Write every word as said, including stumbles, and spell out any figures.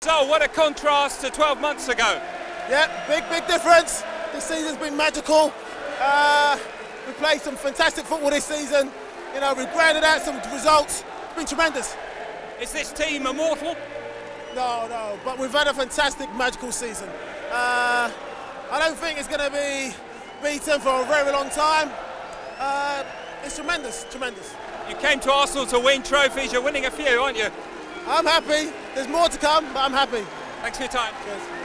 So, what a contrast to twelve months ago. Yeah, big, big difference. This season's been magical. Uh, we played some fantastic football this season. You know, we've grinded out some results. It's been tremendous. Is this team immortal? No, no, but we've had a fantastic, magical season. Uh, I don't think it's going to be beaten for a very long time. Uh, it's tremendous, tremendous. You came to Arsenal to win trophies. You're winning a few, aren't you? I'm happy. There's more to come, but I'm happy. Thanks for your time. Cheers.